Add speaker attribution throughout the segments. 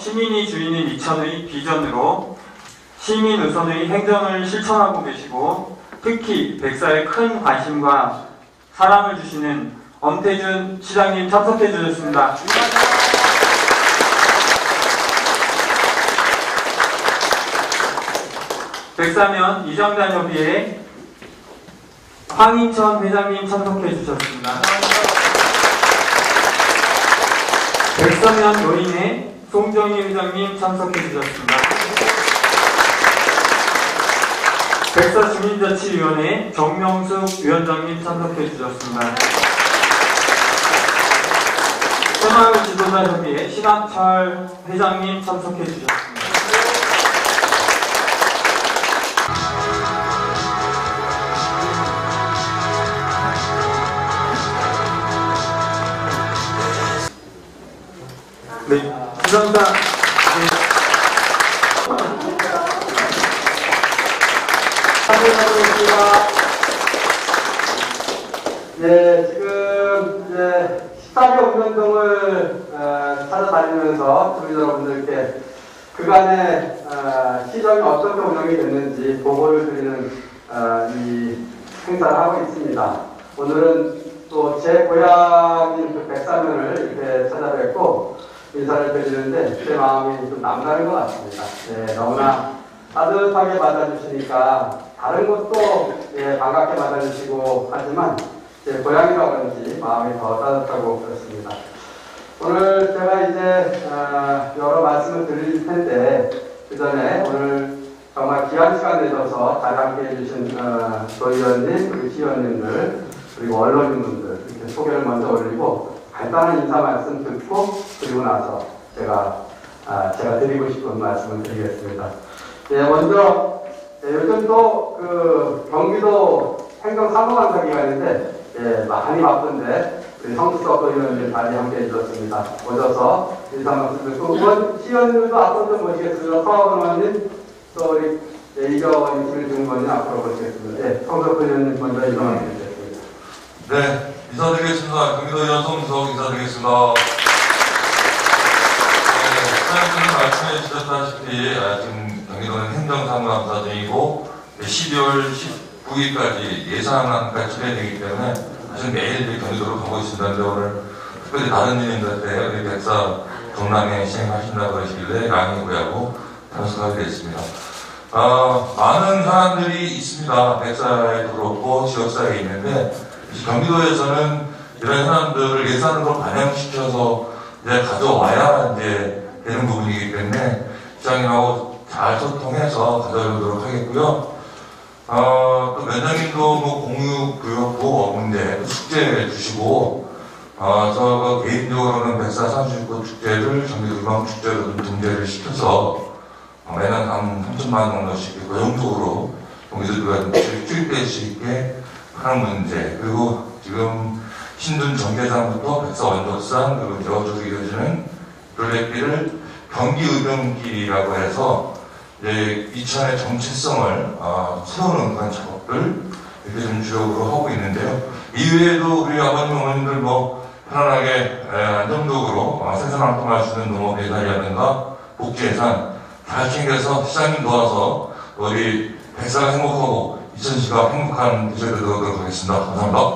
Speaker 1: 시민이 주인인 이천의 비전으로 시민 우선의 행정을 실천하고 계시고 특히 백사에 큰 관심과 사랑을 주시는 엄태준 시장님 참석해 주셨습니다. 백사면 이정단협의회 황인천 회장님 참석해 주셨습니다. 백사면 노인회 송정희 회장님 참석해 주셨습니다. 백사주민자치위원회 정명숙 위원장님 참석해 주셨습니다. 새마을 지도자협의회 신학철 회장님 참석해 주셨습니다. 네, 감사합니다.
Speaker 2: 네, 지금 이제 14개 운동을 찾아다니면서 주민 여러분들께 그간의 시정이 어떻게 운영이 됐는지 보고를 드리는 이 행사를 하고 있습니다. 오늘은 또 제 고향인 그 백사면을 이렇게 찾아뵙고 인사를 드리는데 제 마음이 좀 남다른 것 같습니다. 네, 너무나 따뜻하게 맞아주시니까 다른 곳도 반갑게 맞아주시고 하지만 제 고향이라 그런지 마음이 더 따뜻하고 그렇습니다. 오늘 제가 이제 여러 말씀을 드릴 텐데 그 전에 오늘 정말 귀한 시간 내셔서 잘 함께 해주신 도의원님, 그리고 시의원님들, 그리고 언론인분들 이렇게 소개를 먼저 올리고 간단한 인사 말씀 듣고 그리고 나서 제가 드리고 싶은 말씀을 드리겠습니다. 예, 먼저 요즘 또 그 경기도 행정사무관사 기간인데 많이 바쁜데 우리 성수석 의원님 다시 함께 해주셨습니다. 오셔서 인사 말씀 듣고 시의원님도 앞으로 좀 모시겠습니다. 서하원 의원님 또 우리 이경원 김일중 앞으로 모시겠습니다. 네, 성수석 의원님 먼저 인사 말씀 드리겠습니다.
Speaker 3: 네, 인사드리겠습니다. 경기도의원 성수석 인사드리겠습니다. 사장님께서 말씀해 주셨다시피 지금 경기도는 행정사무감사 중이고 12월 19일까지 예산안까지 진행되기 때문에 사실 매일 경기도로 가고 있습니다. 그런데 오늘 특별히 다른 일인데 우리 백사 경남에 시행하신다고 하시길래 양해 구하고 참석하게 됐습니다. 많은 사람들이 있습니다. 백사에도 그렇고 지역사회에 있는데 경기도에서는 이런 사람들을 예산으로 반영시켜서 이제 가져와야 이제 되는 부분이기 때문에 시장님하고 잘 소통해서 가져오도록 하겠고요. 또 면장님도 뭐 공유교육부 문제, 숙제 주시고, 저 개인적으로는 백사 39 축제를 경기도방 축제로 등재를 시켜서 매년 한 3천만 원 정도씩 고정적으로 경기도가 투입될 수 있게 하는 문제, 그리고 지금 신둔 정계장부터 백사 원덕산, 그리고 저쪽으로 이어지는 둘레길을 경기의병길이라고 해서 이제 이천의 정체성을 세우는 그런 작업들 이렇게 좀 주력으로 하고 있는데요. 이외에도 우리 아버님 어머님들 뭐 편안하게 안정적으로 생산활동할 수 있는 농업 예산이라든가 복지 예산 잘 챙겨서 시장님 도와서 우리 백사가 행복하고 이천시가 행복한 시절이 되도록 하겠습니다. 감사합니다.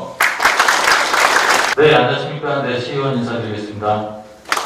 Speaker 4: 네, 안녕하십니까. 네, 시의원 인사드리겠습니다.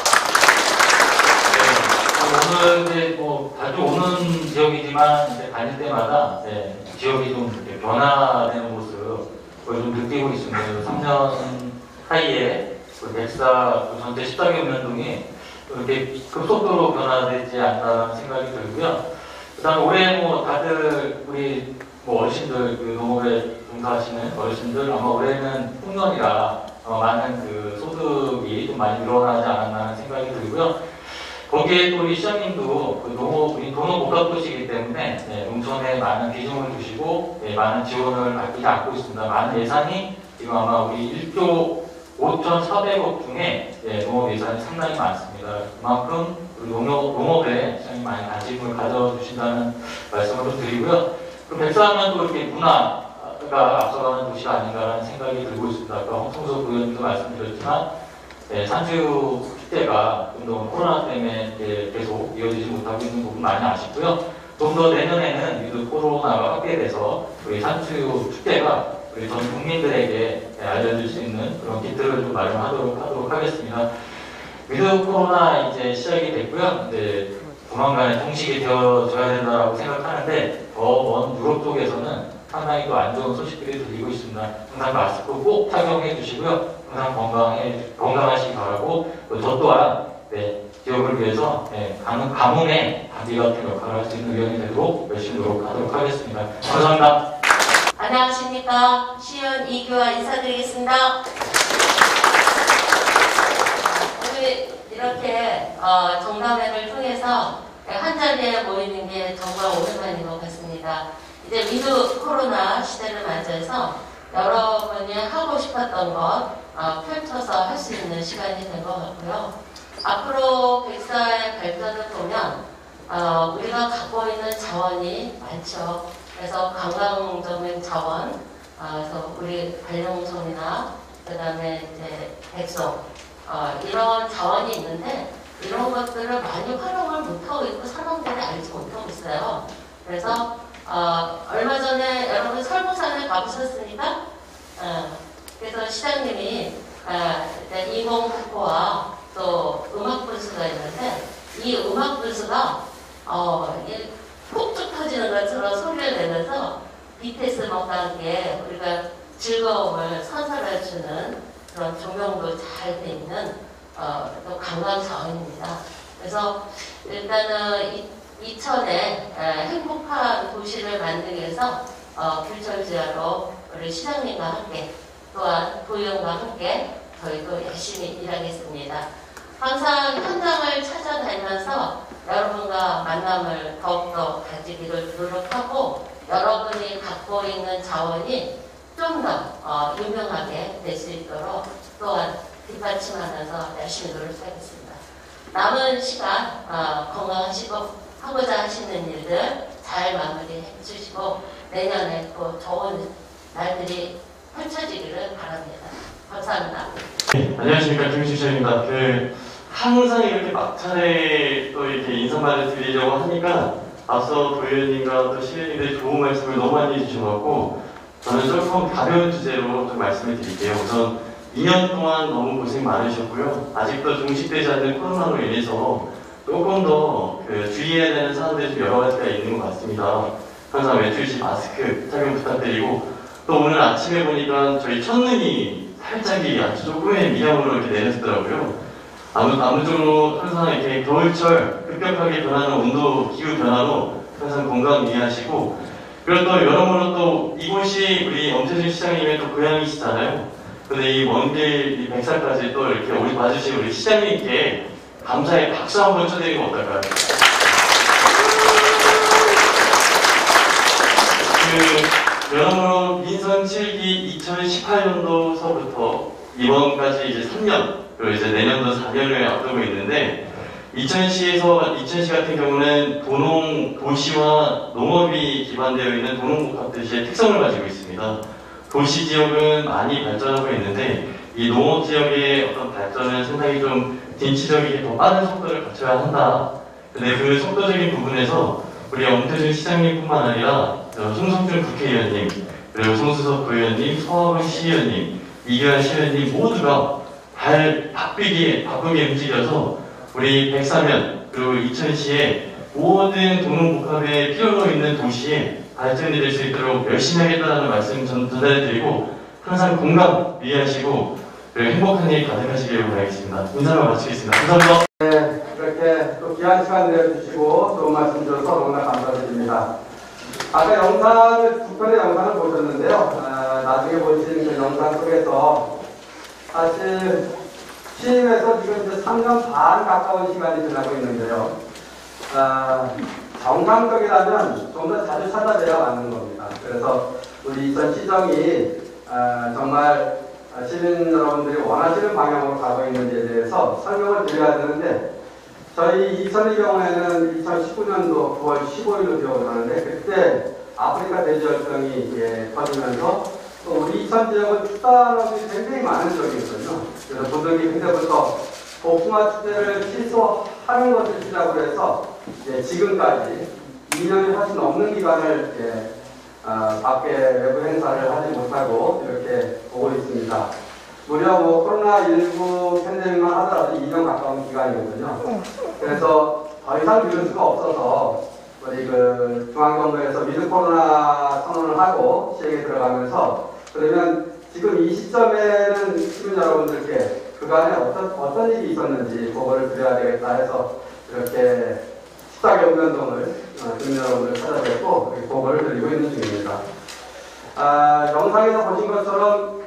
Speaker 4: 오늘 이제 뭐 자주 오는 지역이지만 이제 다닐 때마다 지역이 좀 이렇게 변화되는 모습을 좀 느끼고 있습니다. 3년 사이에 백사 전체 14개 운동이 이렇게 급속도로 변화되지 않다는 생각이 들고요. 그다음에 올해 뭐 다들 우리 뭐 어르신들 그 농업에 종사하시는 어르신들 아마 올해는 풍년이라 많은 그 소득이 좀 많이 늘어나지 않았나 하는 생각이 들고요. 거기에 또 우리 시장님도 그 돈을 못 갖고 계시기 때문에 농촌에 많은 비중을 두시고 많은 지원을 받지 않고 있습니다. 많은 예산이 지금 아마 우리 1조 5,400억 중에 농업 예산이 상당히 많습니다. 그만큼 우리 농업에 시장님 많이 관심을 가져주신다는 말씀을 좀 드리고요. 그럼 백사하면 또 이렇게 문화가 앞서가는 도시가 아닌가라는 생각이 들고 있습니다. 아까 홍성석 의원님도 말씀드렸지만 산주 축제가 좀 더 코로나 때문에 계속 이어지지 못하고 있는 부분 많이 아쉽고요. 좀 더 내년에는 위드 코로나가 확대돼서 우리 산수유 축제가 우리 전 국민들에게 알려줄 수 있는 그런 기틀을 좀 마련하도록 하겠습니다. 위드 코로나 이제 시작이 됐고요. 이제 조만간에 종식이 되어져야 된다고 생각하는데 더 먼 유럽 쪽에서는 상당히 또 안 좋은 소식들이 들리고 있습니다. 항상 마스크 꼭 착용해 주시고요. 항상 건강하시기 바라고 저 또한 기업을 위해서 가뭄의 단비 같은 역할을 할 수 있는 의원이 되도록 열심히 노력하도록 하겠습니다. 감사합니다.
Speaker 5: 안녕하십니까. 시의원 이규화 인사드리겠습니다. 오늘 이렇게 정담회를 통해서 한 자리에 모이는 게 정말 오랜만인 것 같습니다. 이제 위드 코로나 시대를 맞이해서 여러분이 하고 싶었던 것 펼쳐서 할 수 있는 시간이 된 것 같고요. 앞으로 백사의 발전을 보면 우리가 갖고 있는 자원이 많죠. 그래서 관광적인 자원, 그래서 우리 관령성이나 그 다음에 이제 백성 이런 자원이 있는데 이런 것들을 많이 활용을 못하고 있고 사람들이 알지 못하고 있어요. 그래서 얼마 전에 여러분 설부산에 가보셨습니까? 그래서 시장님이 20국보와 또 음악 분수가 있는데 이 음악 분수가 폭죽 터지는 것처럼 소리를 내면서 BTS 음악과 함께 우리가 즐거움을 선사해주는 그런 조명도 잘 돼 있는 또 관광 자원입니다. 그래서 일단은 이천에 행복한 도시를 만들기 위해서 귤철지하로 우리 시장님과 함께 또한 도의원과 함께 저희도 열심히 일하겠습니다. 항상 현장을 찾아다니면서 여러분과 만남을 더욱더 가지기를 노력하고 여러분이 갖고 있는 자원이 좀 더 유명하게 될 수 있도록 또한 뒷받침하면서 열심히 노력하겠습니다. 남은 시간 건강하시고 하고자 하시는 일들 잘 마무리해 주시고 내년에 또 좋은 날들이 펼쳐지기를 바랍니다. 감사합니다.
Speaker 6: 네, 안녕하십니까. 김수철입니다. 항상 이렇게 막차례 또 이렇게 인사말을 드리려고 하니까 앞서 도의원님과 또 시의원님들이 좋은 말씀을 너무 많이 해주셔서 저는 조금 가벼운 주제로 좀 말씀을 드릴게요. 우선 2년 동안 너무 고생 많으셨고요. 아직도 종식되지 않는 코로나로 인해서 조금 더 주의해야 되는 사안들이 좀 여러 가지가 있는 것 같습니다. 항상 외출시 마스크 착용 부탁드리고 또 오늘 아침에 보니까 저희 첫눈이 살짝이 아주 조금의 미량으로 이렇게 내렸더라고요. 아무쪼록 항상 이렇게 겨울철 급격하게 변하는 온도, 기후 변화로 항상 건강 유의하시고 그리고 또 여러모로 또 이곳이 우리 엄태준 시장님의 또 고향이시잖아요. 근데 이 먼 길 이 백사까지 또 이렇게 와주신 우리 시장님께 감사의 박수 한번 쳐드리는 거 어떨까요? 여러모로 민선 7기 2018년도서부터 이번까지 이제 3년, 그리고 이제 내년도 4년을 앞두고 있는데, 이천시 같은 경우는 도시와 농업이 기반되어 있는 도농복합도시의 특성을 가지고 있습니다. 도시 지역은 많이 발전하고 있는데, 이 농업 지역의 어떤 발전은 상당히 좀 진취적이게 더 빠른 속도를 갖춰야 한다. 근데 그 속도적인 부분에서 우리 엄태준 시장님뿐만 아니라 송석준 국회의원님, 그리고 송수석 부의원님, 서하근 시의원님, 이규환 시의원님 모두가 바쁘게 움직여서 우리 백사면 그리고 이천시의 모든 도농복합에 필요로 있는 도시에 발전이 될 수 있도록 열심히 하겠다는 말씀 전달해드리고 항상 건강 유의하시고 그리고 행복한 일 가득하시길 바라겠습니다. 인사를 마치겠습니다. 감사합니다.
Speaker 2: 네, 이렇게 또 귀한 시간 내주시고 좋은 말씀 주셔서 너무나 감사드립니다. 아까 두 편의 영상을 보셨는데요. 나중에 보신 그 영상 속에서 사실 취임해서 지금 이제 3년 반 가까운 시간이 지나고 있는데요. 정상적이라면 좀 더 자주 찾아뵈야 맞는 겁니다. 그래서 우리 이천시정이 정말 시민 여러분들이 원하시는 방향으로 가고 있는지에 대해서 설명을 드려야 되는데 저희 이천의 경우에는 2019년도 9월 15일로 기억하는데 그때 아프리카 돼지열병이 터지면서 또 우리 이천 지역은 축산업이 굉장히 많은 지역이거든요. 그래서 고등기 그때부터 복숭아 축제를 취소하는 것을 시작으로 해서 지금까지 2년이 훨씬 넘는 기간을 밖에 외부 행사를 하지 못하고 이렇게 오고 있습니다. 무려 코로나19 팬데믹만 하더라도 2년 가까운 기간이거든요. 그래서 더 이상 미룰 수가 없어서 우리 중앙정부에서 위드 코로나 선언을 하고 시행에 들어가면서 그러면 지금 이 시점에는 시민 여러분들께 그간에 어떤 일이 있었는지 그거를 드려야 되겠다 해서 이렇게 14개 운동을 시민 여러분들 찾아뵙고 그거를 드리고 있는 중입니다. 영상에서 보신 것처럼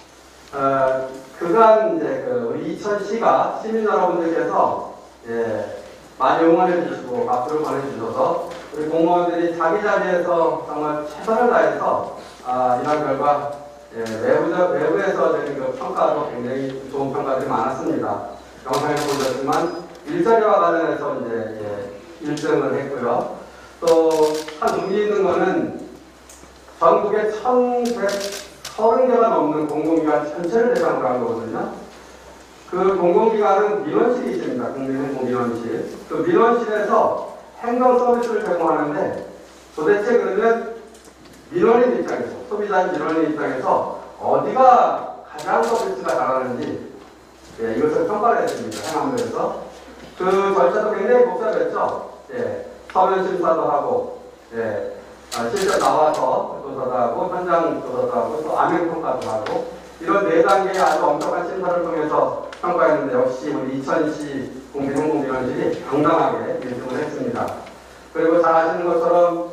Speaker 2: 그간 우리 이천시가 시민 여러분들께서 많이 응원해 주시고 박수를 보내주셔서 우리 공무원들이 자기 자리에서 정말 최선을 다해서 이런 결과 외부에서 되는 그 평가도 굉장히 좋은 평가들이 많았습니다. 영상에 보셨지만 일자리와 관련해서 1등을 했고요. 또 참 의미 있는 거는 전국에 1,130개가 넘는 공공기관 전체를 대상으로 한 거거든요. 그 공공기관은 민원실이 있습니다. 국민행복민원실. 그 민원실에서 행정 서비스를 제공하는데 도대체 그러면 민원인 입장에서, 소비자인 민원인 입장에서 어디가 가장 서비스가 잘하는지 이것을 평가를 했습니다. 행안부에서. 그 절차도 굉장히 복잡했죠. 서면 심사도 하고, 실제 나와서 조사도 하고, 현장 조사도 하고, 또 암행 평가도 하고, 이런 4단계의 아주 엄격한 심사를 통해서 평가했는데 역시 우리 이천시 국민행복민원실이 당당하게 1등을 했습니다. 그리고 잘 아시는 것처럼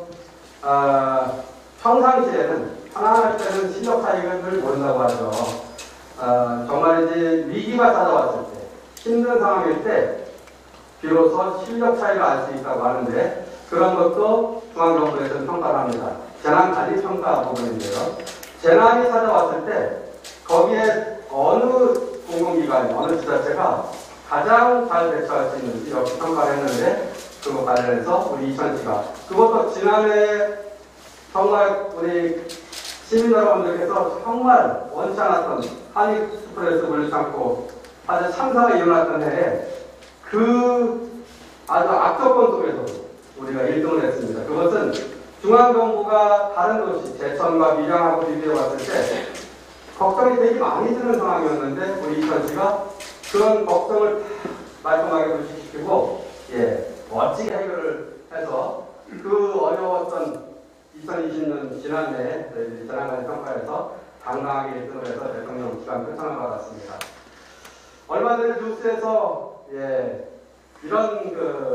Speaker 2: 평상시에는 편안할 때는 실력 차이를 모른다고 하죠. 정말 이제 위기가 찾아왔을 때, 힘든 상황일 때 비로소 실력 차이를 알 수 있다고 하는데 그런 것도 중앙정부에서는 평가를 합니다. 재난관리평가 부분인데요. 재난이 찾아왔을 때 거기에 어느 공공기관, 어느 지자체가 가장 잘 대처할 수 있는지 역시 평가를 했는데 그거 관련해서 우리 이천시가 그것도 지난해 정말 우리 시민 여러분들께서 정말 원치 않았던 한일 스트레스 불리지 않고 아주 참사가 일어났던 해에 그 아주 악조건 속에서도 우리가 1등을 했습니다. 그것은 중앙정부가 다른 도시, 제천과 밀양하고 비교해 봤을 때 걱정이 되게 많이 드는 상황이었는데 우리 이천시가 그런 걱정을 말끔하게 불식시키고 멋지게 해결을 해서 그 어려웠던 2020년 지난해 재난관리평가에서 당당하게 1등을 해서 대통령 기관 표창을 받았습니다. 얼마 전에 뉴스에서 이런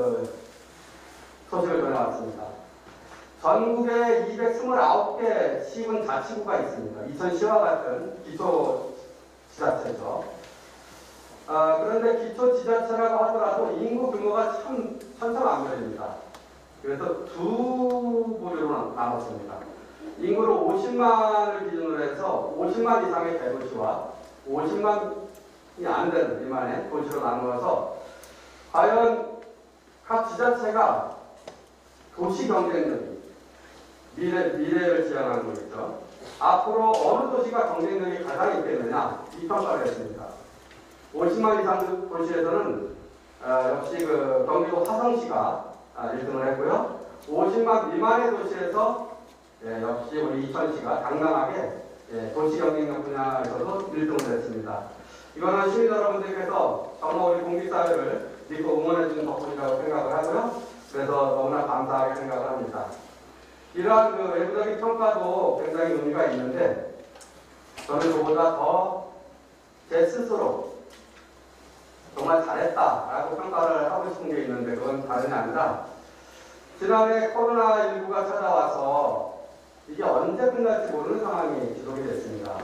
Speaker 2: 소식을 전해왔습니다. 전국에 229개 시군 자치구가 있습니다. 이천시와 같은 기초지자체죠. 그런데 기초지자체라고 하더라도 인구 규모가 참 천차만별입니다. 그래서 두 부류로 나눴습니다. 인구를 50만을 기준으로 해서 50만 이상의 대도시와 50만이 안 되는 미만의 도시로 나누어서 과연 각 지자체가 도시 경쟁력이 미래를 지향하는 거겠죠. 앞으로 어느 도시가 경쟁력이 가장 있겠느냐 이 평가를 했습니다. 50만 이상 도시에서는 역시 경기도 화성시가 1등을 했고요. 50만 미만의 도시에서 역시 우리 이천시가 당당하게 도시 경쟁력 분야에서도 1등을 했습니다. 이거는 시민 여러분들께서 정말 우리 공직사회를 믿고 응원해주는 덕분이라고 생각을 하고요. 그래서 너무나 감사하게 생각을 합니다. 이러한 외부적인 평가도 굉장히 의미가 있는데 저는 그보다 더 제 스스로 정말 잘했다라고 평가를 하고 싶은 게 있는데 그건 다름이 아니라 지난해 코로나19가 찾아와서 이게 언제 끝날지 모르는 상황이 지속이 됐습니다.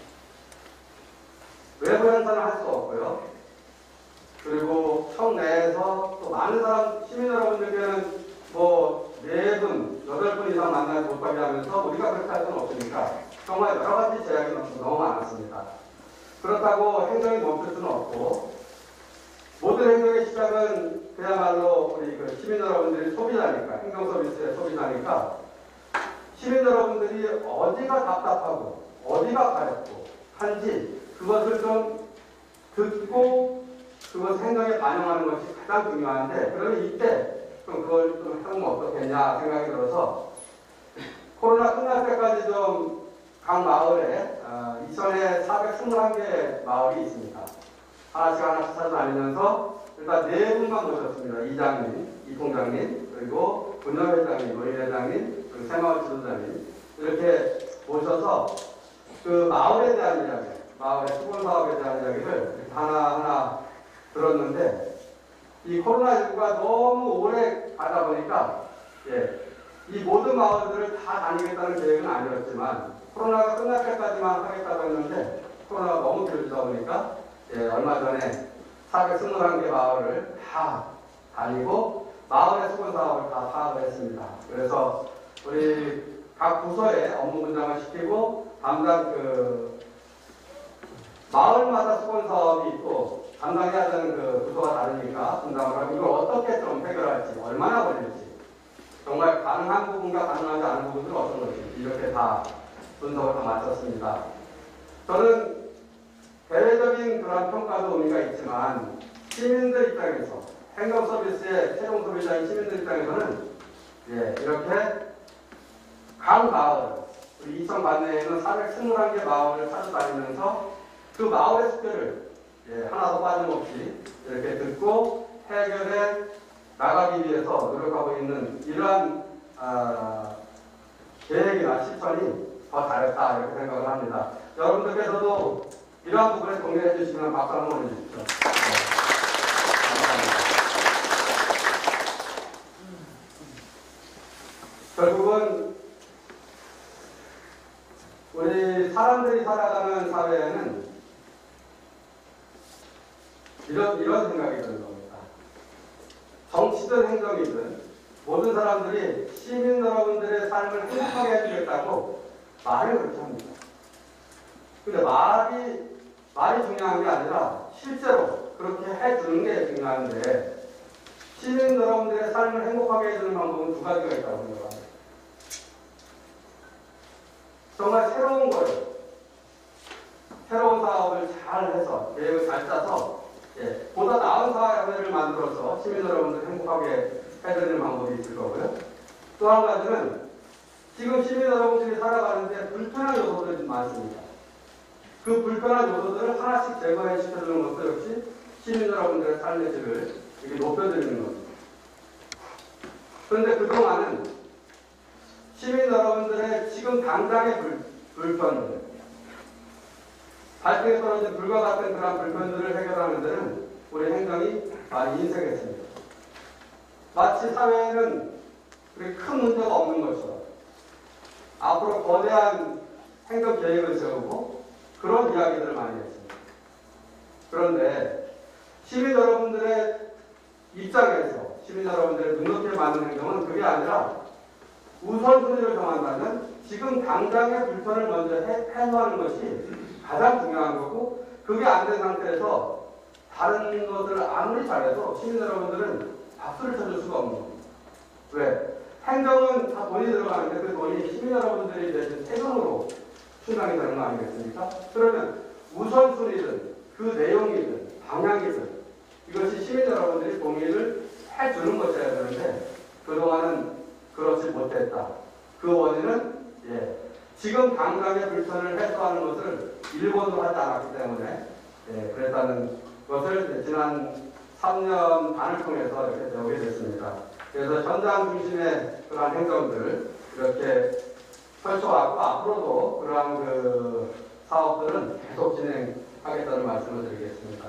Speaker 2: 외부 행사는 할 수 없고요. 그리고 청 내에서 또 많은 시민 여러분들께는 4분, 8분 이상 만나지 못하게 하면서 우리가 그렇게 할 수는 없으니까 정말 여러 가지 제약이 너무 많았습니다. 그렇다고 행정이 멈출 수는 없고 모든 행정의 시작은 그야말로 우리 시민 여러분들이 소비자니까, 행정 서비스의 소비자니까 시민 여러분들이 어디가 답답하고 어디가 가렵고 한지 그것을 좀 듣고 그 그것을 행동에 반영하는 것이 가장 중요한데, 그러면 이때 좀 그걸 좀 해보면 어떻겠냐 생각이 들어서 코로나 끝날 때까지 좀 각 마을에 이천에 421개 마을이 있습니다. 하나씩 찾아다니면서 일단 네 분만 모셨습니다. 이장님, 이통장님, 그리고 분녀회장님, 노인회장님, 그리고 새마을 지도자님 이렇게 모셔서 그 마을에 대한 이야기, 마을의 수건사업에 대한 이야기를 하나하나 들었는데, 이 코로나19가 너무 오래 가다 보니까 이 모든 마을들을 다 다니겠다는 계획은 아니었지만 코로나가 끝날 때까지만 하겠다고 했는데 코로나가 너무 길어지다 보니까 얼마 전에 421개 마을을 다 다니고 마을의 수건사업을 다 파악을 했습니다. 그래서 우리 각 부서에 업무 분장을 시키고 담당 마을마다 수건사업이 있고 담당해야 되는 그 부서가 다르니까 분담을 하고 이걸 어떻게 좀 해결할지, 얼마나 걸릴지, 정말 가능한 부분과 가능하지 않은 부분들은 어떤 것인지 이렇게 다 분석을 다 마쳤습니다. 저는 대외적인 그런 평가도 의미가 있지만 시민들 입장에서, 행정 서비스의 최종 소비자인 시민들 입장에서는 이렇게 각 마을, 우리 이천 관내에는 421개 마을을 찾아다니면서 그 마을의 숙제를 하나도 빠짐없이 이렇게 듣고 해결해 나가기 위해서 노력하고 있는 이러한 계획이나 실천이 더 잘했다 이렇게 생각을 합니다. 여러분들께서도 이러한 부분에 동의해 주시면 박수 한번 보내주십시오. 감사합니다. 결국은 우리 사람들이 살아가는 사회에는 이런 생각이 드는 겁니다. 정치든 행정이든 모든 사람들이 시민 여러분들의 삶을 행복하게 해주겠다고 말을 그렇게 합니다. 근데 말이 중요한 게 아니라 실제로 그렇게 해주는 게 중요한데, 시민 여러분들의 삶을 행복하게 해주는 방법은 두 가지가 있다고 생각합니다. 정말 새로운 거예요. 새로운 사업을 잘 해서, 계획을 잘 짜서, 보다 나은 사회를 만들어서 시민 여러분들 행복하게 해드리는 방법이 있을 거고요. 또 한 가지는 지금 시민 여러분들이 살아가는데 불편한 요소들이 많습니다. 그 불편한 요소들을 하나씩 제거해 시켜주는 것도 역시 시민 여러분들의 삶의 질을 이렇게 높여드리는 겁니다. 그런데 그동안은 시민 여러분들의 지금 당장의 불편들, 발등에 떨어진 불과 같은 그런 불편들을 해결하는 데는 우리 행정이 많이 인색했습니다. 마치 사회에는 그렇게 큰 문제가 없는 것처럼 앞으로 거대한 행정 계획을 세우고 그런 이야기들을 많이 했습니다. 그런데 시민 여러분들의 입장에서 시민 여러분들의 눈높이에 맞는 행정은 그게 아니라 우선순위를 정한다면 지금 당장의 불편을 먼저 해소하는 것이 가장 중요한 거고, 그게 안 된 상태에서 다른 것들을 아무리 잘해도 시민 여러분들은 박수를 쳐줄 수가 없는 겁니다. 왜? 행정은 다 돈이 들어가는데 그 돈이 시민 여러분들이 내준 세금으로 충당이 되는 거 아니겠습니까? 그러면 우선순위든 그 내용이든 방향이든 이것이 시민 여러분들이 동의를 해주는 것이어야 되는데 그동안은 그렇지 못했다. 그 원인은 지금 당장의 불편을 해소하는 것을 일본도 하지 않았기 때문에 그랬다는 것을 지난 3년 반을 통해서 이렇게 배우게 됐습니다. 그래서 현장 중심의 그러한 행정들 이렇게 펼쳐왔고 앞으로도 그러한 그 사업들은 계속 진행하겠다는 말씀을 드리겠습니다.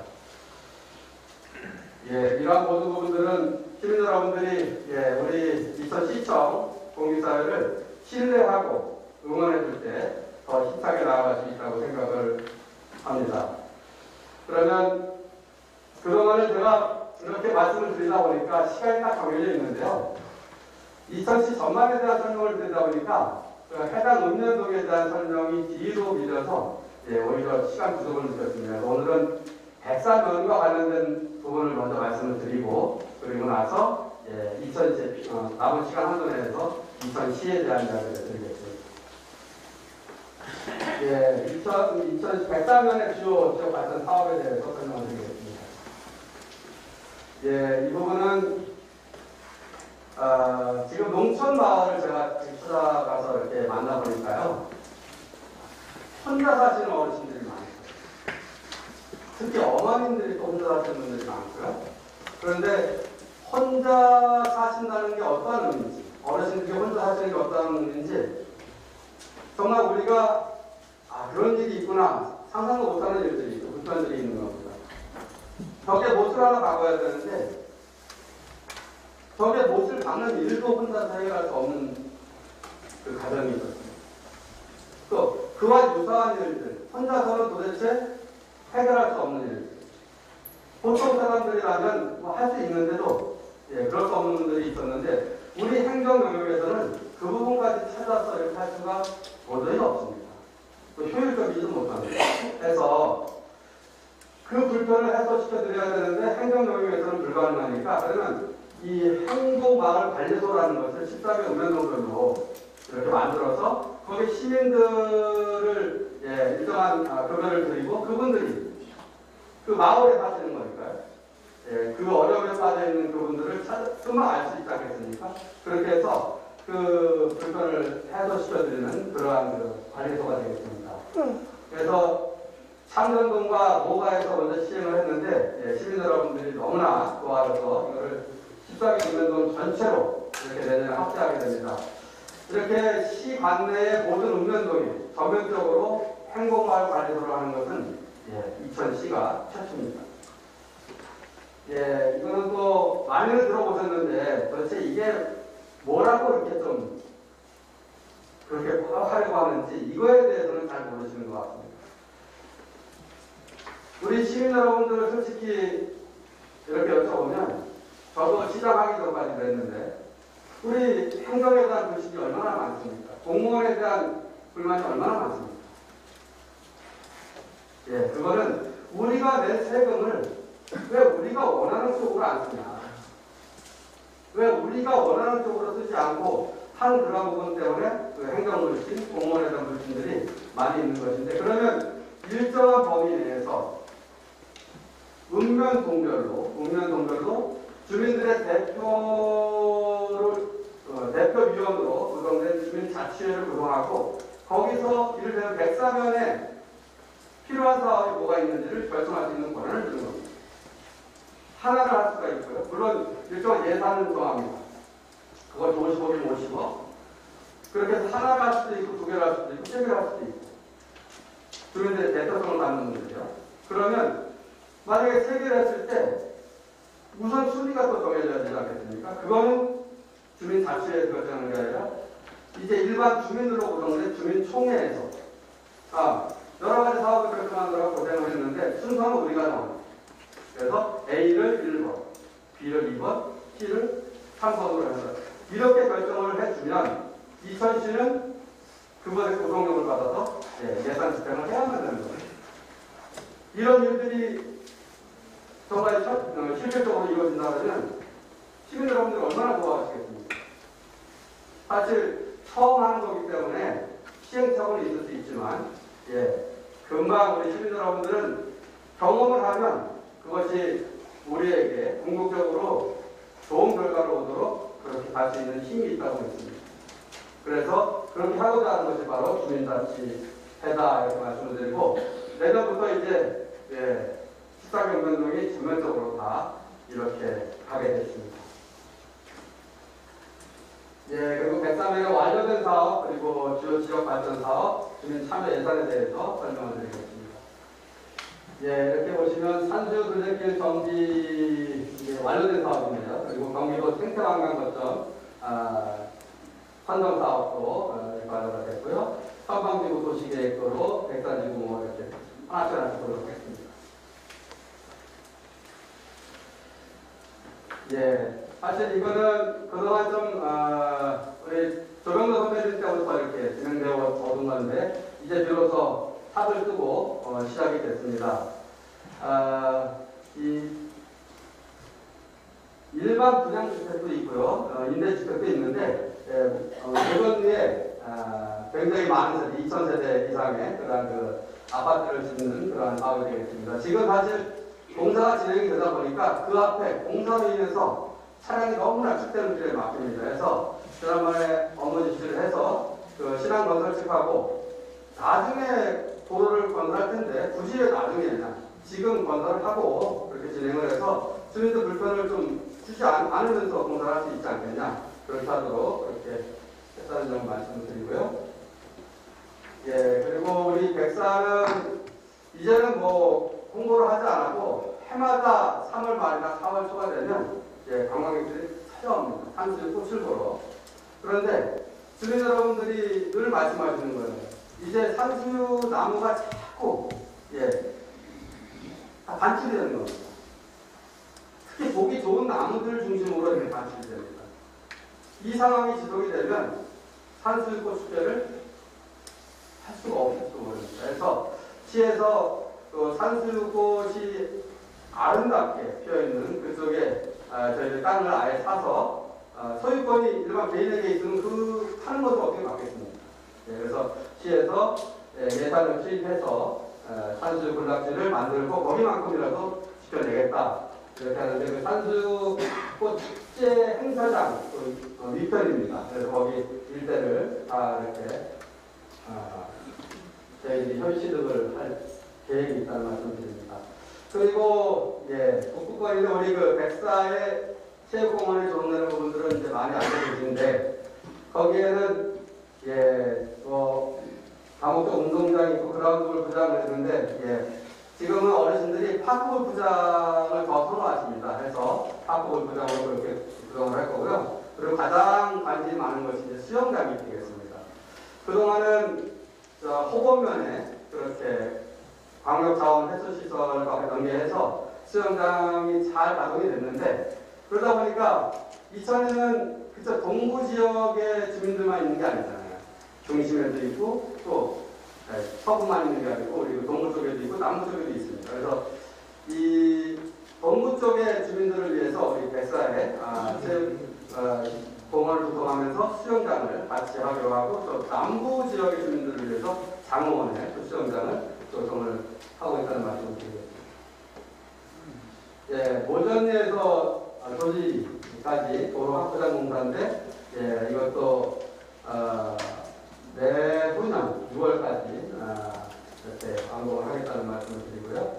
Speaker 2: 이러한 모든 부분들은 시민 여러분들이 우리 이천시청 공직사회를 신뢰하고 응원해줄 때 더 힘차게 나아갈 수 있다고 생각을 합니다. 그러면 그동안은 제가 이렇게 말씀을 드리다 보니까 시간이 딱 정해져 있는데요. 이천시 전반에 대한 설명을 드리다 보니까 해당 읍면동에 대한 설명이 뒤로 밀려서 오히려 시간 부족을 느꼈습니다. 오늘은 백사면과 관련된 부분을 먼저 말씀을 드리고 그리고 나서 이천시 남은 시간 한도 내에서 이천시에 대한 이야기를 드리겠습니다. 이천시 백사면의 주요 지역 발전 사업에 대해서 설명을 드리겠습니다. 예, 이 부분은 지금 농촌 마을을 제가 찾아가서 이렇게 만나보니까요, 혼자 사시는 어르신들이 많아요. 특히 어머님들이 또 혼자 사시는 분들이 많고요. 그런데 혼자 사신다는 게 어떤 의미인지, 어르신들이 혼자 사시는 게 어떤 의미인지, 정말 우리가 그런 일이 있구나 상상도 못하는 일들이 있고 불편들이 있는 겁니다. 벽에 못을 하나 박아야 되는데 벽에 못을 박는 일도 혼자서 해결할 수 없는 그 가정이 있었습니다. 또 그와 유사한 일들, 혼자서는 도대체 해결할 수 없는 일들. 보통 사람들이라면 뭐 할 수 있는데도 그럴 수 없는 분들이 있었는데 우리 행정 영역에서는 그 부분까지 찾아서 이렇게 할 수가 도저히 없습니다. 또 효율적이지도 못합니다. 그래서 그 불편을 해소시켜드려야 되는데 행정 영역에서는 불가능하니까 그러면 이 행동마을관리소라는 것을 14개 읍면동별로 이렇게 만들어서 거기 시민들을 일정한 급여를 드리고 그분들이 그 마을에 사시는 거니까요. 그 어려움에 빠져있는 그분들을 찾으면 알 수 있지 않겠습니까? 그렇게 해서 그 불편을 해소시켜드리는 그러한 그 관리소가 되겠습니다. 그래서 창전동과 모가에서 먼저 시행을 했는데 시민 여러분들이 너무나 좋아해서 이거를 14개 읍면동 전체로 이렇게 내년에 확대하게 됩니다. 이렇게 시 관내의 모든 읍면동이 전면적으로 행복마을관리소를 하는 것은 이천시가 최초입니다. 이거는 또 많이들 들어보셨는데 도대체 이게 뭐라고 이렇게 좀 그렇게 하려고 하는지 이거에 대해서는 잘 모르시는 것 같습니다. 우리 시민 여러분들은 솔직히 이렇게 여쭤보면 저도 시장 하기 전까지 그랬는데 우리 행정에 대한 불신이 얼마나 많습니까? 공무원에 대한 불만이 얼마나 많습니까? 그거는 우리가 낸 세금을 왜 우리가 원하는 쪽으로 안 쓰냐? 왜 우리가 원하는 쪽으로 쓰지 않고 한 그런 부분 때문에 그 행정불신, 공무원에 대한 불신들이 많이 있는 것인데 그러면 일정한 범위 내에서 읍면동별로 주민들의 대표위원으로 구성된 주민자치회를 구성하고 거기서 이를테면 백사면에 필요한 사업이 뭐가 있는지를 결정할 수 있는 권한을 주는 겁니다. 하나를 할 수가 있고요. 물론 일종의 예산을 정합니다. 그걸 50억이면 50억. 그렇게 해서 하나를 할 수도 있고 2개를 할 수도 있고 3개를 할 수도 있고 주민들의 대표성을 받는 분들이요. 그러면 만약에 3개를 했을 때 우선 순위가 또 정해져야 되지 않겠습니까? 그거는 주민자치회에서 결정하는 게 아니라 이제 일반 주민으로 구성된 주민총회에서 여러 가지 사업을 결정하느라고 고생을 했는데 순서는 우리가 정합니다. 그래서 A를 1번, B를 2번, C를 3번으로 해서 이렇게 결정을 해주면 이천시는 그것의 구성력을 받아서 예산 집행을 해야만 되는 거예요. 이런 일들이 정말 실질적으로 이루어진다면 시민 여러분들 얼마나 좋아하시겠습니까? 사실 처음 하는 거기 때문에 시행착오는 있을 수 있지만 금방 우리 시민 여러분들은 경험을 하면 그것이 우리에게 궁극적으로 좋은 결과를 오도록 그렇게 갈 수 있는 힘이 있다고 믿습니다. 그래서 그렇게 하고자 하는 것이 바로 주민자치회다 이렇게 말씀을 드리고 내년부터 이제 14개 읍면동이 전면적으로 다 이렇게 가게 됐습니다. 그리고 103회가 완료된 사업 그리고 주요 지역 발전 사업 주민 참여 예산에 대해서 설명을 드리겠습니다. 이렇게 보시면 산수 둘레길 정비 완료된 사업입니다. 그리고 경기도 생태환경 거점 환경 사업도 완료가 됐고요. 선방지구 도시계획도로 백산지구 이렇게 하나씩 보도록 하겠습니다. 사실 이거는 그동안 좀 우리 조병도 선배님 때부터 이렇게 진행되어 오던 건데 이제 비로소 탑을 뜨고 시작이 됐습니다. 이 일반 분양주택도 있고요, 임대주택도 있는데 대전에 굉장히 많은 세대, 2,000세대 이상의 그러한 그 아파트를 짓는 그러한 사업이 되겠습니다. 지금 사실 공사가 진행이 되다 보니까 그 앞에 공사로 인해서 차량이 너무나 축되는 길에 막힙니다. 그래서 지난번에 업무 지시를 해서 그 신안 건설 측하고 나중에 도로를 건설할 텐데 굳이 왜 나중에냐, 지금 건설을 하고 그렇게 진행을 해서 주민들 불편을 좀 주지 않으면서 공사를 할 수 있지 않겠냐, 그렇게 하도록 그렇게 했다는 점 말씀을 드리고요. 예, 그리고 우리 백사는 이제는 뭐 홍보를 하지 않았고 해마다 3월 말이나 4월 초가 되면 관광객들이 찾아옵니다. 산수유 꽃을 보러. 그런데 주민 여러분들이 늘 말씀하시는 거예요. 이제 산수유 나무가 자꾸 다 반출이 되는 겁니다. 특히 보기 좋은 나무들 중심으로 이렇게 반출이 됩니다. 이 상황이 지속이 되면 산수유꽃 축제를 할 수가 없을 겁니다. 그래서 시에서 또 산수유꽃이 아름답게 피어있는 그쪽에 저희들 땅을 아예 사서 소유권이 일반 개인에게 있으면 그 타는 것도 어떻게 막겠습니까? 그래서 시에서 예산을 투입해서 산수유 군락지를 만들고 거기만큼이라도 지켜내겠다, 이렇게 하는데 그 산수유꽃 축제 행사장 위편입니다. 그래서 거기 일대를 다 이렇게 저희들이 현시득을 할 계획이 있다는 말씀 드립니다. 그리고 북극거리는 우리 그 백사의 체육공원에 조성되는 부분들은 이제 많이 알고 계시는데, 거기에는 다목적 운동장이 있고 그라운드 골프장을 했는데 지금은 어르신들이 파크 골프장을 더 선호하십니다. 해서 파크 골프장으로 그렇게 구성을 할 거고요. 그리고 가장 관심이 많은 것이 이제 수영장이 되겠습니다. 그동안은 호범면에 그렇게 광역자원해수시설과 연계해서 수영장이 잘 가동이 됐는데, 그러다 보니까 이천에는 그저 동부 지역의 주민들만 있는 게 아니잖아요. 중심에도 있고 또 서부만 있는 게 아니고 우리 동부 쪽에도 있고 남부 쪽에도 있습니다. 그래서 이 동부 쪽의 주민들을 위해서 우리 백사에 공원을 구성하면서 수영장을 같이 하기로 하고, 또 남부 지역의 주민들을 위해서 장호원에 또 수영장을 조성을 하고 있다는 말씀을 드리겠습니다. 모전리에서 조지까지 도로 확보장 공사인데 이것도 내후년 6월까지 이렇게 완공을 하겠다는 말씀을 드리고요.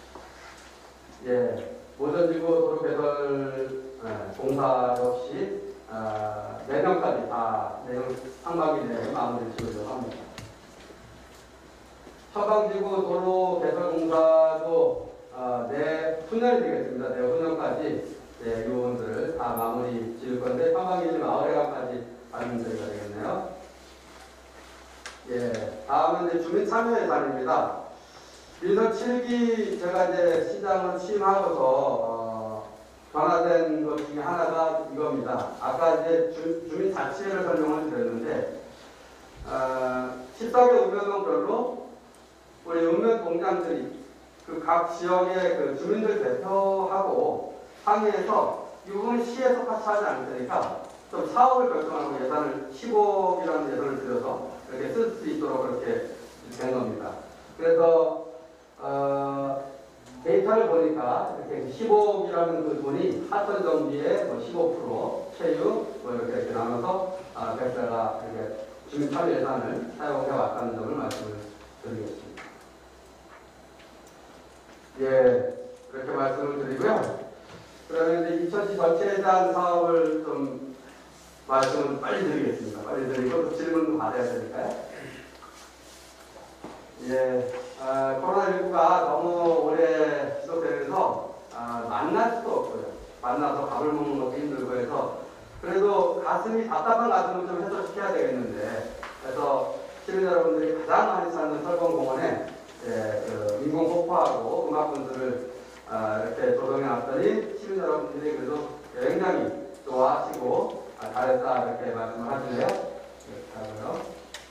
Speaker 2: 모전지구 도로 개설 공사 역시 내년까지 다 내년 상반기 내에 마무리를 지으려고 합니다. 서강지구 도로 개설 공사도 내후년이 되겠습니다. 내후년까지 이 부분들을 다 마무리 지을 건데 상반기 마을회관까지 마무리 처리가 되겠네요. 다음은 이제 주민 참여 예산입니다. 민선 7기 제가 이제 시장으로 취임하고서 변화된 것 중에 하나가 이겁니다. 아까 이제 주민 자치회를 설명을 드렸는데 14개 읍면동별로 우리 읍면 동장들이 그 각 지역의 그 주민들 대표하고 상의해서 이 부분 시에 똑같이 하지 않을 테니까 좀 사업을 결정하고 예산을 10억이라는 예산을 들여서 이렇게 쓸 수 있도록 그렇게 된 겁니다. 그래서 데이터를 보니까 이렇게 15억이라는 그 돈이 하천 정비의 뭐 15%, 체육 뭐 이렇게 나눠서 백사가 이렇게 주민 참여 예산을 사용해 왔다는 점을 말씀을 드리겠습니다. 그렇게 말씀을 드리고요. 그러면 이제 인천시 전체에 대한 사업을 좀 말씀을 빨리 드리겠습니다. 빨리 드리고 또 질문도 받아야 되니까요. 코로나19가 너무 오래 지속되면서 만날 수도 없고요. 만나서 밥을 먹는 것도 힘들고 해서 그래도 가슴이 답답한 가슴을 좀 해소시켜야 되겠는데, 그래서 시민 여러분들이 가장 많이 찾는 설봉공원에 그 인공 폭포하고 음악분들을 이렇게 조성해 놨더니 시민 여러분들이 그래도 굉장히 좋아하시고 잘했다 이렇게 말씀을 하시네요. 이렇게 하고요.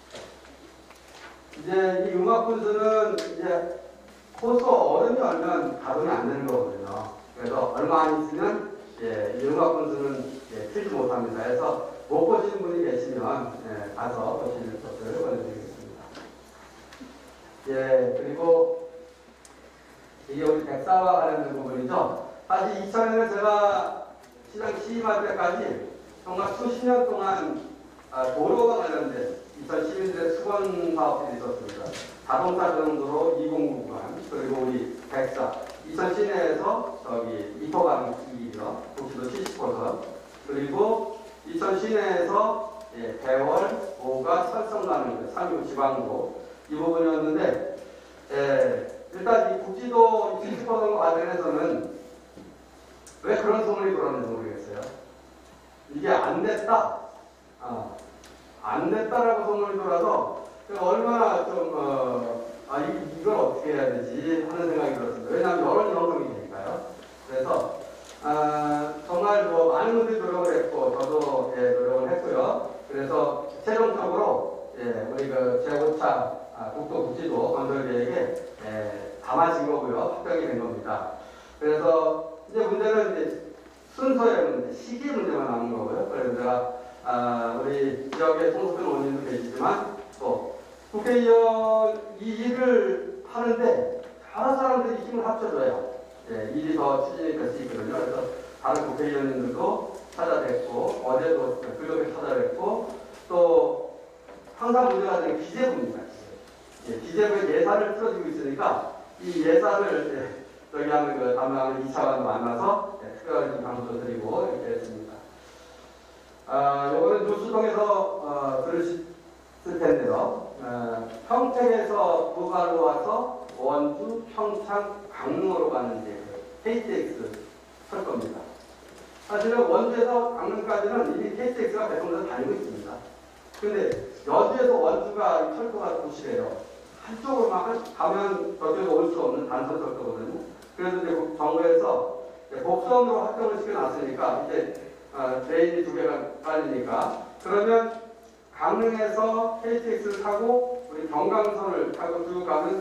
Speaker 2: 이제 이 음악분수는 이제 호수 얼음이 얼면 가동이 안 되는 거거든요. 그래서 얼마 안 있으면 이 음악분수는 틀지 못합니다. 그래서 못 보시는 분이 계시면 가서 보시는 것을 보내드리겠습니다. 그리고 이게 우리 백사와 관련된 부분. 심할 때까지 정말 수십 년 동안 도로가 관련된 이천 시민들의 수건 사업들이 있었습니다. 자동차 전용도로 209구간, 그리고 우리 백사, 이천 시내에서 저기 이포강 2요, 도시도 70호선, 그리고 이천 시내에서 대월, 모가, 설성 가는 상류 지방도 이 부분이었는데, 일단 이 국지도 70호선과 관련해서는 왜 그런 소문이 돌았는지 모르겠어요. 이게 안 됐다. 안 됐다라고 소문이 돌아서 얼마나 좀, 이걸 어떻게 해야 되지 하는 생각이 들었습니다. 왜냐하면 여론 형성이 되니까요. 그래서, 정말 뭐 많은 분들이 노력을 했고, 저도 노력을 했고요. 그래서 최종적으로, 우리 그 제5차 국도국지도 건설 계획에 담아진 거고요. 확정이 된 겁니다. 그래서 이제 문제는 이제 순서의 문제, 시기 문제만 남은 거고요. 그래서 제가 우리 지역의 통수권 원인도 계시지만 또 국회의원 이 일을 하는데 여러 사람들이 힘을 합쳐줘야 일이 더 추진이 될 수 있거든요. 그래서 다른 국회의원님들도 찾아뵙고 어제도 그렇게 찾아뵙고 또 항상 문제가 되는 기재부입니다. 기재부의 예산을 풀어주고 있으니까 이 예산을 저기 하는 그 담당하는 2차관도 만나서 특별하게 좀 강조도 드리고 이렇게 했습니다. 요거는 뉴스통에서 들으실 텐데요. 평택에서 부가로 와서 원주, 평창, 강릉으로 가는 이제 KTX 설 겁니다. 사실은 원주에서 강릉까지는 이미 KTX가 배송돼서 다니고 있습니다. 근데 여주에서 원주가 철도가 도시래요. 한쪽으로만 가면 저쪽에 올 수 없는 단선 철도거든요. 그래서 이제 정부에서 복선으로 확정을 시켜놨으니까 이제 레인이 2개가 깔리니까 그러면 강릉에서 KTX를 타고 우리 경강선을 타고 쭉 가면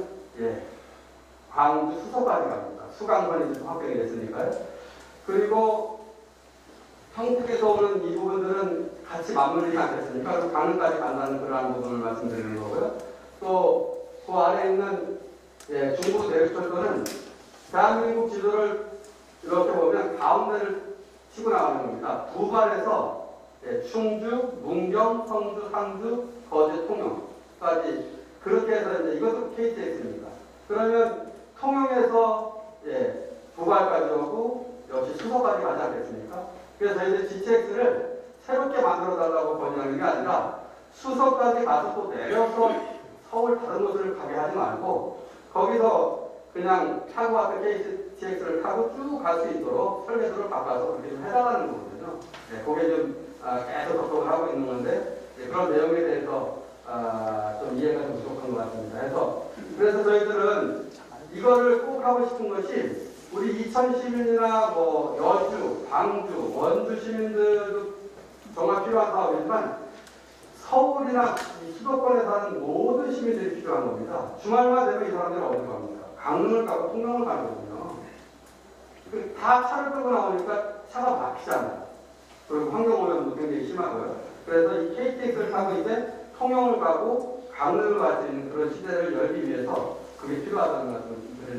Speaker 2: 광주 수서까지 갑니다. 수강선이 좀 확정이 됐으니까요. 그리고 평택에서 오는 이 부분들은 같이 맞물리지 않겠습니까? 그래서 강릉까지 간다는 그러한 부분을 말씀드리는 거고요. 또 그 아래에 있는 중부 내륙철도는 대한민국 지도를 이렇게 보면 가운데를 치고 나가는 겁니다. 부발에서 충주, 문경, 성주, 상주, 거제, 통영까지 그렇게 해서 이제 이것도 KTX입니다. 그러면 통영에서 부발까지 오고 역시 수서까지 가지 않겠습니까? 그래서 저희들 GTX를 새롭게 만들어 달라고 권유하는 게 아니라 수서까지 가서 또 내려서 서울 다른 곳을 가게 하지 말고 거기서 그냥 타고 왔던 KTX를 타고 쭉 갈 수 있도록 설계도를 바꿔서 그렇게 좀 해달라는 거거든요. 그게 좀 계속 접촉을 하고 있는 건데 그런 내용에 대해서 좀 이해가 좀 부족한 것 같습니다. 그래서 저희들은 이거를 꼭 하고 싶은 것이 우리 이천 시민이나 뭐 여주, 광주, 원주 시민들도 정말 필요한 사업이지만 서울이나 수도권에 사는 모든 시민들이 필요한 겁니다. 주말만 되면 이 사람들은 어디로 갑니까? 강릉을 가고 통영을 가거든요. 다 차를 끌고 나오니까 차가 막히잖아요. 그리고 환경오염도 굉장히 심하고요. 그래서 이 KTX를 타고 이제 통영을 가고 강릉을 갈 수 있는 그런 시대를 열기 위해서 그게 필요하다는 말씀을 드리는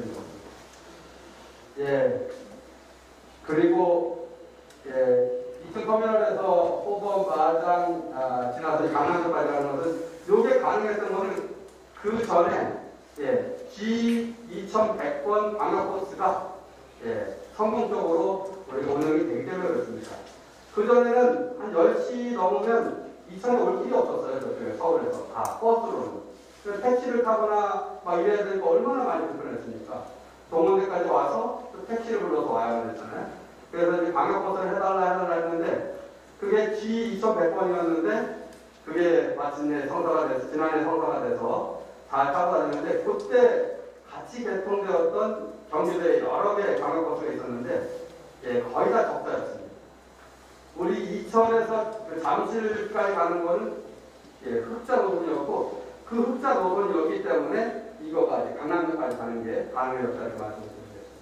Speaker 2: 겁니다. 그리고 2층 터미널에서 호법, 마장, 지나서 강남역까지 가는 것은 요게 가능했던 거는 그 전에 G2100번 광역버스가 성공적으로 우리가 운영이 되기 때문에 그렇습니다. 그전에는 한 10시 넘으면 이천에 올 길이 없었어요. 저쪽에 서울에서 다 버스로는. 그래서 택시를 타거나 막 이래야 되니까 얼마나 많이 불편했습니까? 동원대까지 와서 또 택시를 불러서 와야 됐잖아요. 그래서 이제 광역버스를 해달라 했는데 그게 G2100번이었는데 그게 마침내 성사가 돼서 지난해 성사가 돼서 잘 타고 다녔는데 그때 같이 개통되었던 경기도에 여러 개의 광역버스가 있었는데 거의 다 적자였습니다. 우리 이천에서 그 잠실까지 가는 거는 흑자 노선이었고 그 흑자 노선이었기 때문에 이거가 이제 강남역까지 가는 게 가능해졌다는 말씀을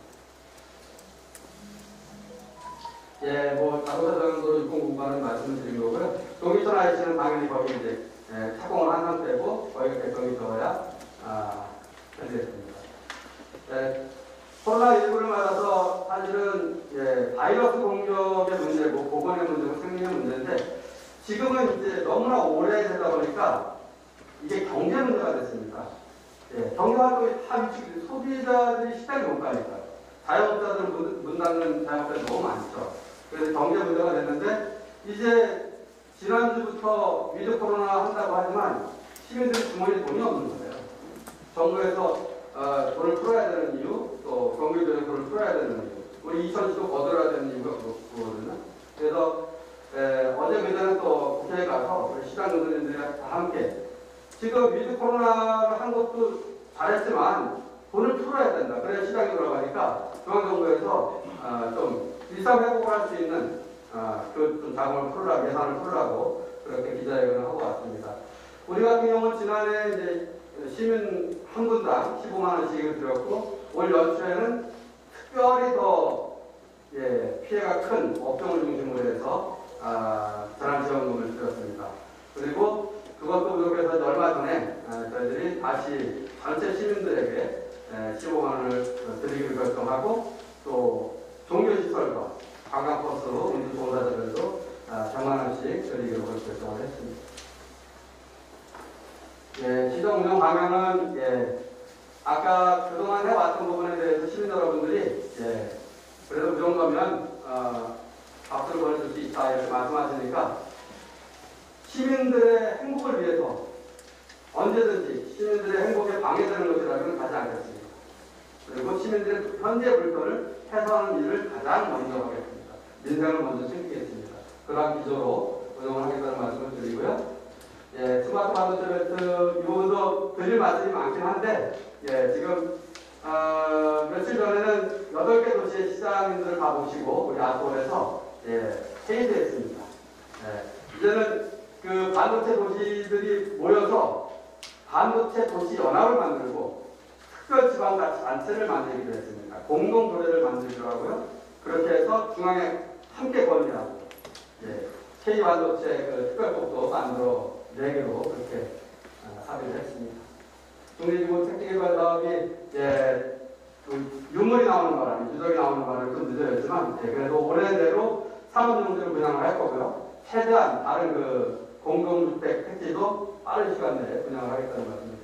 Speaker 2: 뭐 자동차 전용도로 609번은 말씀을 드린 거고요. 동이천 IC는 당연히 거기 이제 착공을 한 상태고 거기가 개통이 되어야 현재했습니다. 코로나19를 맞아서 사실은 바이러스 공격의 문제고 보건의 문제고 생명의 문제인데 지금은 이제 너무나 오래되다 보니까 이게 경제 문제가 됐습니다. 경제활동이 다 위축이 소비자들이 시장에 못 가니까 자영업자들 문 닫는 자영업자들이 너무 많죠. 그래서 경제 문제가 됐는데 이제 지난주부터 위드 코로나 한다고 하지만 시민들이 주머니에 돈이 없는 거예요. 정부에서 돈을 풀어야 되는 이유, 또 경기도에 돈을 풀어야 되는 이유, 우리 이천시도 거둬야 되는 이유가 그거거든요. 그래서 어제 그제는 또 국회에 가서 우리 시장님들이 다 함께 지금 위드 코로나를 한 것도 잘했지만 돈을 풀어야 된다. 그래야 시장이 돌아가니까 중앙정부에서 좀 일상 회복을 할 수 있는 좀 자금을 풀으라고, 예산을 풀으라고 그렇게 기자회견을 하고 왔습니다. 우리 같은 경우는 지난해 이제 시민 한 분당 15만 원씩을 드렸고 올 연초에는 특별히 더 피해가 큰 업종을 중심으로 해서 재난지원금을 드렸습니다. 그리고 그것도 부족해서 얼마 전에 저희들이 다시 전체 시민들에게 15만 원을 드리기로 결정하고 또 종교시설과 관광버스 운주종사자들도 100만 원씩 드리기로 결정을 했습니다. 시정 운영 방향은 아까 그동안 해왔던 부분에 대해서 시민 여러분들이 그래도 그 정도면 박수를 보내줄 수 있다 이렇게 말씀하시니까 시민들의 행복을 위해서 언제든지 시민들의 행복에 방해되는 것이라면 하지 않겠습니다. 그리고 시민들의 현재 불편을 해소하는 일을 가장 먼저 하겠습니다. 민생을 먼저 챙기겠습니다. 그러한 기조로 운영을 하겠다는 말씀을 드리고요. 스마트 반도체 벨트 이후도 드릴 말씀이 많긴 한데 지금 며칠 전에는 8개 도시의 시장님들을 가보시고 우리 아트홀에서 회의도 했습니다. 이제는 그 반도체 도시들이 모여서 반도체 도시 연합을 만들고 특별지방자치단체를 만들기로 했습니다. 공동조례를 만들기로 하고요. 그렇게 해서 중앙에 함께 건의하고 K반도체 그 특별법도 만들어 내기로 그렇게 합의를 했습니다. 중대지구 택지개발 사업이 유물이 나오는 바람에 유적이 나오는 바람에 좀 늦어졌지만 그래도 올해 내로 사업용지를 분양을 할 거고요. 최대한 다른 그 공동주택 택지도 빠른 시간 내에 분양을 하겠다는 말씀을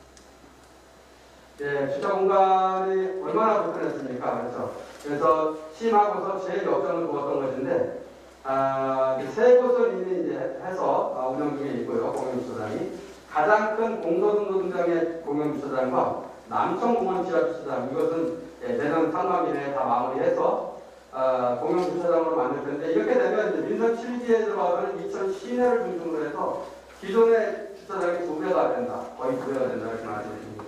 Speaker 2: 드립니다. 주차 공간이 얼마나 불편했습니까? 그래서 심하고서 제일 역점을 두었던 것인데 세 곳을 이미 이제 해서 운영 중에 있고요. 공영주차장이 가장 큰 공도등록장의 공영주차장과 남천공원 지하주차장 이것은 내년 상반기 내에 다 마무리해서 공영주차장으로 만들 텐데 이렇게 되면 이제 민선 7기에 들어가면 2000 시내를 중심으로 해서 기존의 주차장이 2배가 된다. 거의 2배가 된다. 이렇게 말씀드립니다.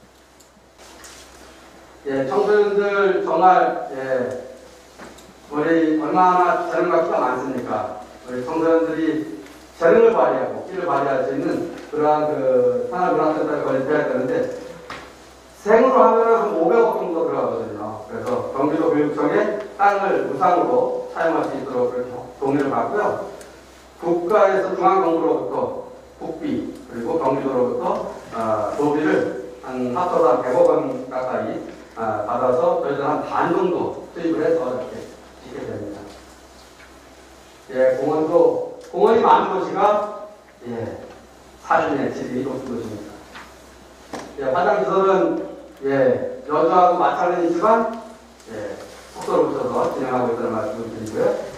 Speaker 2: 청소년들 정말 우리 얼마나 재능 갖기가 많습니까? 우리 청소년들이 재능을 발휘하고 끼를 발휘할 수 있는 그러한 그 산업문화센터에 건립해야 되는데 생으로 하면은 한 500억 정도 들어가거든요. 그래서 경기도 교육청에 땅을 무상으로 사용할 수 있도록 그렇게 동의를 받고요. 국가에서 중앙정부로부터 국비 그리고 경기도로부터 도비를 한 합쳐서 한 100억 원 가까이 받아서 저희들 한 반 정도 투입을 해서 이렇게 짓게 됩니다. 공원이 많은 도시가 살인의 질이 높은 도시입니다. 화장시설은 여주하고 마찬가지지만 속도를 붙여서 진행하고 있다는 말씀을 드리고요.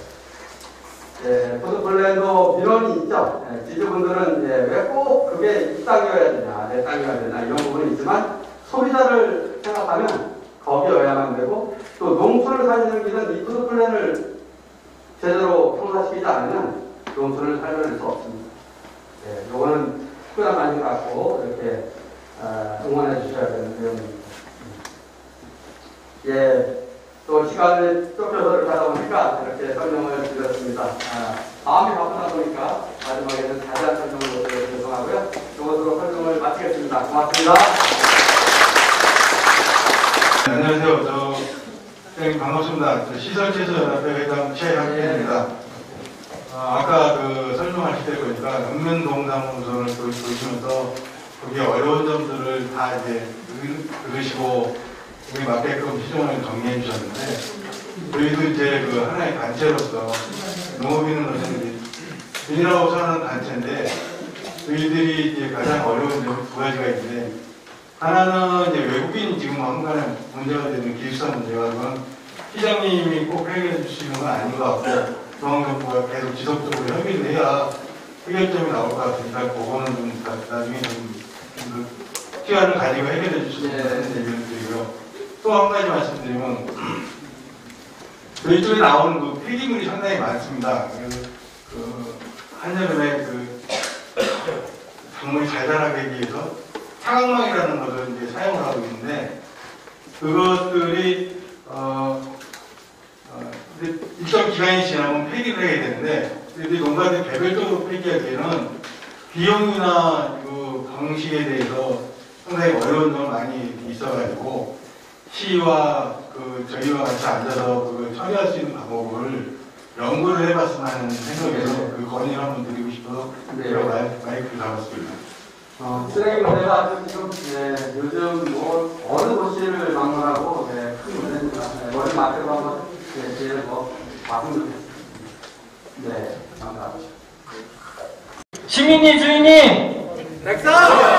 Speaker 2: 푸드플랜도 민원이 있죠. 지주분들은 왜 꼭 그게 이 땅이어야 되냐, 내 땅이어야 되냐 이런 부분이 있지만 소비자를 생각하면 거기여야만 되고 또 농촌을 살리는 길은 이 푸드플랜을 제대로 성사시키지 않으면 농촌을 살려낼 수 없습니다. 요거는 특별한 관심 갖고 이렇게 응원해 주셔야 되는 내용입니다. 또 시간을 좁혀서 이렇게 하다 보니까 이렇게 설명을 드렸습니다. 마음이 바쁘다 보니까 마지막에는 자세한 설명을 못 드려서 죄송하고요. 이것으로 설명을 마치겠습니다. 고맙습니다.
Speaker 7: 네, 안녕하세요. 선생님 반갑습니다. 시설체조연합회 회장 최양태입니다. 아까 그 설명하실 때 보니까 읍면동사무소를 보시면서 그게 어려운 점들을 다 이제 들으시고 거기에 맞게끔 시정을 정리해 주셨는데 저희도 이제 그 하나의 단체로서 농업인은 어쨌든 균이라고 하는 단체인데 저희들이 이제 가장 어려운 점 두 가지가 있는데 하나는 이제 외국인 지금 한간에 문제가 되는 기숙사 문제가 그건 시장님이 꼭 해결해 주시는 건 아닌 것 같고 중앙정부가 계속 지속적으로 협의를 해야 해결점이 나올 것 같으니까 그거는 좀 나중에 좀 시간을 가지고 해결해 주시는 얘기를 드리고요. 또 한 가지 말씀드리면 저희 쪽에 나오는 그 폐기물이 상당히 많습니다. 한여름에 그 작물이 잘 자라기 위해서 사각망이라는 것을 이제 사용을 하고 있는데 그것들이 일정 기간이 지나면 폐기를 해야 되는데 농가들 개별적으로 폐기하기에는 비용이나 그 방식에 대해서 상당히 어려운 점이 많이 있어가지고 시와 그 저희와 같이 앉아서 그걸 처리할 수 있는 방법을 연구를 해봤으면 하는 생각에서 그 건의를 한번 드리고 싶어서 제가 마이크를 잡았습니다.
Speaker 2: 쓰레기 문제가 지금 요즘 뭐 어느 도시를 방문하고 큰 문제입니다. 머리 마트로 한번 제일 봤으면 좋겠습니다. 네, 감사합니다.
Speaker 1: 시민님, 주인님!
Speaker 2: 백성!